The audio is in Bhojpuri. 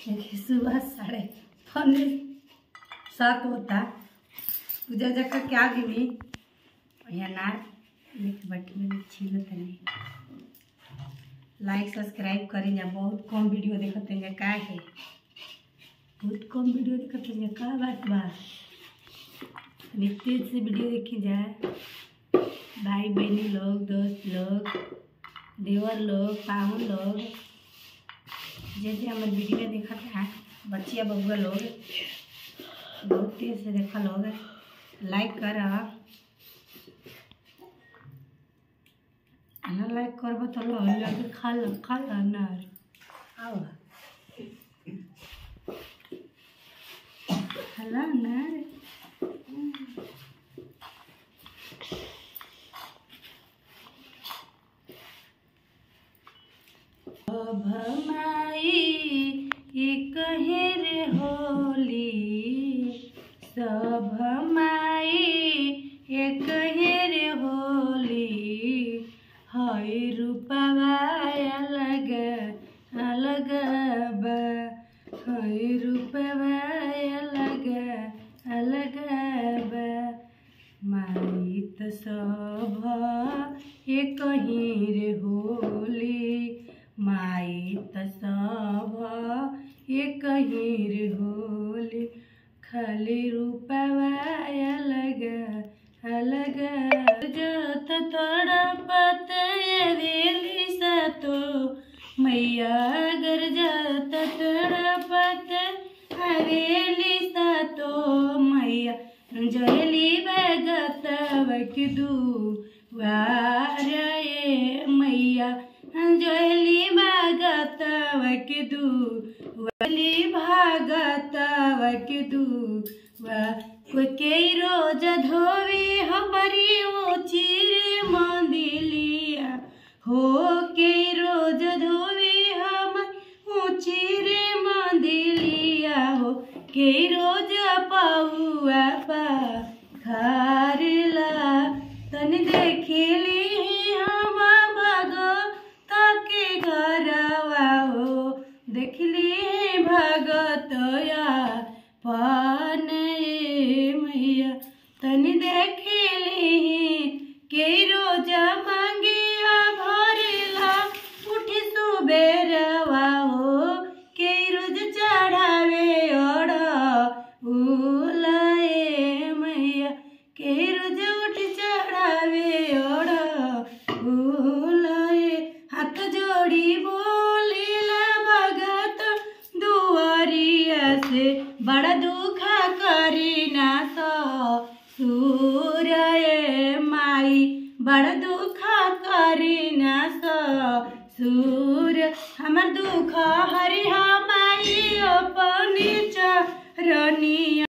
देखिए सुबह 5:45 होता। पूजा जगह क्या भी यहाँ बैठी में छीलो तनी लाइक सब्सक्राइब करें जा। बहुत कम वीडियो देखते हैं का है, बहुत कम वीडियो देखते हैं का बात बा। तेज से वीडियो देखी जाए, भाई बहनी लोग, दोस्त लोग, देवर लोग, पाहुन लोग, जैसे हमारे वीडियो देखा था बच्चिया बबुआ लोग बहुत तेज से देखा लोग लाइक कर ना, लाइक करब तो लगे खा लो ना आओ खाला ना। कहे रे होली सब माई ये कहे रे होली हाय रूपवा अलग अलग बा, हाय रूपवा अलग अलग बा। माई त सब ये कहीं रे होली, माई त सब ये कहीं रे होली खाली रूपवा अलग अलग। जत तड़पत वेली सतो मैया गर जत तड़पत हवेली सतो मैया जयली भगत वकदू वारे मैया जयली भगत वकदू वली भागत वकदू कोई रोज धोवे हमारी ऊँची रे मंदिलिया हो के रोज धोवे हम ऊँची रे मंदिलिया हो के रोज पाहुआ पा खारला तन देखली हम भगत के घरवा हो देखली भगत या पान मैया तन देखली के रोज मांगिया भरला उठ सुबेरवा हो के रोज चढ़ावे और उलाए मैया के रोज उठ चढ़ावे और उलाए हाथ जोड़ी बोलेला भगत दुआरिया से बड़ा दुख करी ना सूर्य माई बड़ा दुख करी ना सूर्य हमर दुख हरि माई अपनी चरनिया।